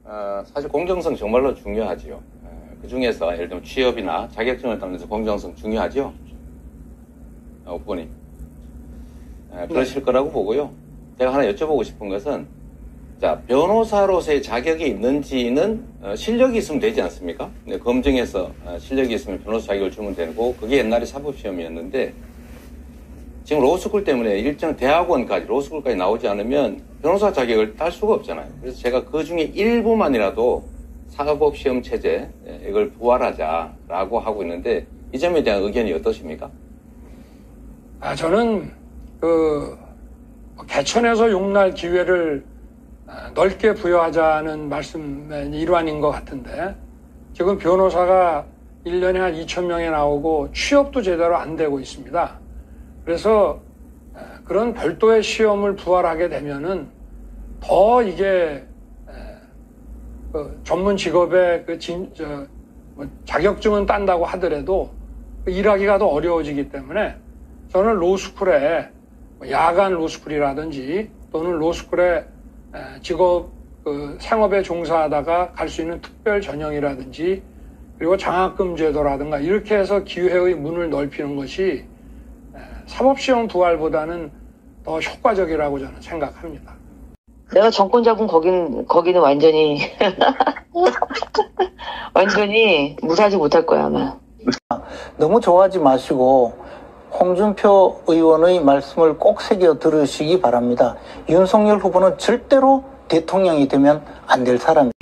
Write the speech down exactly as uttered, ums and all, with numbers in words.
어, 사실 공정성 정말로 중요하지요. 그 중에서 예를 들면 취업이나 자격증을 따면서 공정성 중요하죠. 어, 후보님. 어, 그러실 네. 거라고 보고요. 제가 하나 여쭤보고 싶은 것은, 자, 변호사로서의 자격이 있는지는 어, 실력이 있으면 되지 않습니까? 네, 검증해서 어, 실력이 있으면 변호사 자격을 주면 되고, 그게 옛날에 사법시험이었는데, 지금 로스쿨 때문에 일정 대학원까지, 로스쿨까지 나오지 않으면 변호사 자격을 딸 수가 없잖아요. 그래서 제가 그 중에 일부만이라도 사법시험 체제, 이걸 부활하자라고 하고 있는데, 이 점에 대한 의견이 어떠십니까? 아, 저는, 그, 개천에서 용날 기회를 넓게 부여하자는 말씀의 일환인 것 같은데, 지금 변호사가 일 년에 한 이천 명이 나오고 취업도 제대로 안 되고 있습니다. 그래서 그런 별도의 시험을 부활하게 되면은 더 이게 그 전문 직업의 그 진, 저, 뭐 자격증은 딴다고 하더라도 일하기가 더 어려워지기 때문에 저는 로스쿨에 야간 로스쿨이라든지 또는 로스쿨에 직업 그 생업에 종사하다가 갈 수 있는 특별 전형이라든지 그리고 장학금 제도라든가 이렇게 해서 기회의 문을 넓히는 것이 사법시험 부활보다는 더 효과적이라고 저는 생각합니다. 내가 정권 잡은 거긴, 거기는 완전히, 완전히 무사하지 못할 거야, 아마. 너무 좋아하지 마시고, 홍준표 의원의 말씀을 꼭 새겨 들으시기 바랍니다. 윤석열 후보는 절대로 대통령이 되면 안 될 사람입니다.